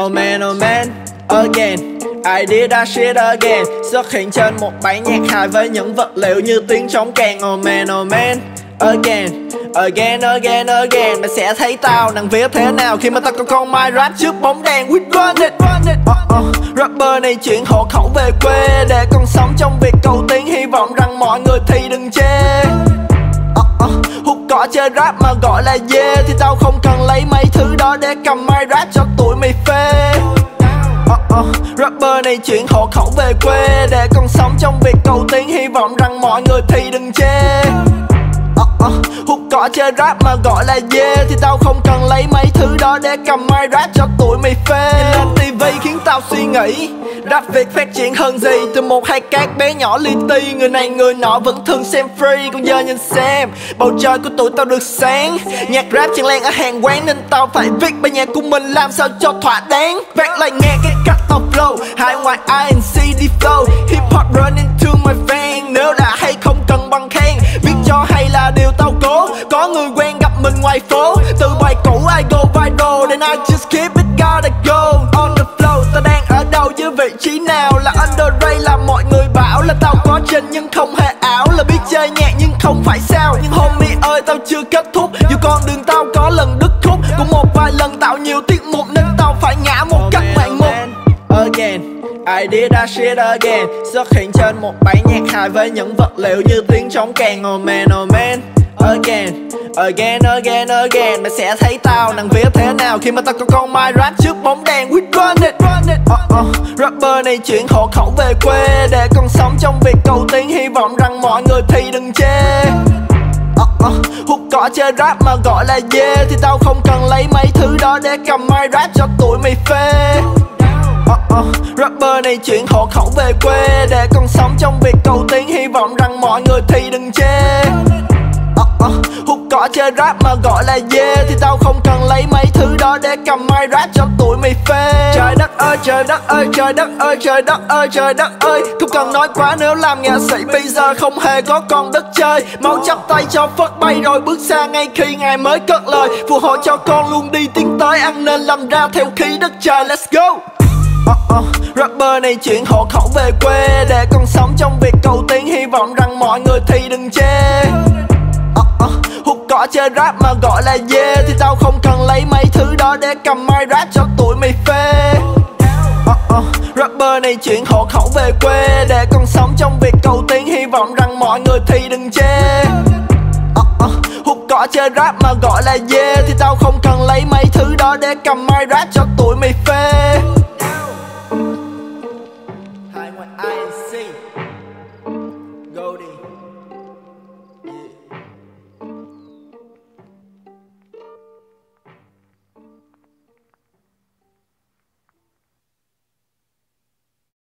oh man, again I did that shit again. Xuất hiện trên một bản nhạc hài với những vật liệu như tiếng trống kèn. Oh man, again mày sẽ thấy tao nặng vía thế nào khi mà tao có con mai rap trước bóng đèn. We run it. Rapper này chuyển hộ khẩu về quê để còn sống trong việc cầu tiến, hy vọng rằng mọi người thì đừng chê. Hút cỏ chơi rap mà gọi là yeah, thì tao không cần lấy mấy thứ đó để cầm mai rap cho tụi mày phê. Rapper này chuyển hộ khẩu về quê để còn sống trong việc cầu tiến, hy vọng rằng mọi người thì đừng chê. Hút cỏ chơi rap mà gọi là yeah, thì tao không cần lấy mấy thứ đó để cầm mai rap cho tụi mày phê. Lên TV khiến tao suy nghĩ rap Việt phát triển hơn gì. Từ một hai cát bé nhỏ li ti, người này người nọ vẫn thường xem free. Còn giờ nhìn xem bầu trời của tụi tao được sáng. Nhạc rap chẳng len ở hàng quán nên tao phải viết bài nhạc của mình làm sao cho thỏa đáng. Vác lại nghe cái cách tao flow, hai ngoài INC đi flow. Hip hop run into my vein, nếu đã hay không cần bằng khen. Viết cho hay là điều tao cố, có người quen gặp mình ngoài phố. Từ bài cũ I go viral, then I just keep it gotta go. On the flow, tao đang ở đâu với vị trí nào? Là underrated là mọi người bảo là tao có trên nhưng không hề ảo. Là biết chơi nhạc nhưng không phải sao. Nhưng homie ơi tao chưa kết thúc, dù con đường tao có lần đứt khúc. Cũng một vài lần tạo nhiều tiết mục nên tao phải ngã một cách ngoạn mục. Again I did that shit again. Xuất hiện trên một bản nhạc hài với những vật liệu như tiếng trống kèn. Oh man, again mày sẽ thấy tao nặng vía thế nào khi mà tao có con mai rap trước bóng đèn. We run it. Rapper này chuyển hộ khẩu về quê để còn sống trong việc cầu tiến, hy vọng rằng mọi người thì đừng chê. Hút cỏ chơi rap mà gọi là yeah, thì tao không cần lấy mấy thứ đó để cầm mai rap cho tụi mày phê. Rapper này chuyển hộ khẩu về quê để còn sống trong việc cầu tiến, hy vọng rằng mọi người thì đừng chê. Hút cỏ chơi rap mà gọi là yeah, thì tao không cần lấy mấy thứ đó để cầm mai rap cho tụi mày phê. Trời đất ơi, trời đất ơi, trời đất ơi, trời đất ơi, trời đất ơi. Không cần nói quá nếu làm nghệ sĩ bây giờ không hề có con đất chơi. Mau chắp tay cho phất bay rồi bước xa ngay khi ngài mới cất lời. Phù hộ cho con luôn đi tiến tới, ăn nên làm ra theo khí đất trời. Let's go. Rapper này chuyển hộ khẩu về quê để còn sống trong việc cầu tiến, hy vọng rằng mọi người thì đừng chê. Hút cỏ chơi rap mà gọi là yeah, thì tao không cần lấy mấy thứ đó để cầm mai rap cho tụi mày phê. Rapper này chuyển hộ khẩu về quê để còn sống trong việc cầu tiến, hy vọng rằng mọi người thì đừng chê. Hút cỏ chơi rap mà gọi là yeah, thì tao không cần lấy mấy thứ đó để cầm mai rap cho tụi mày phê.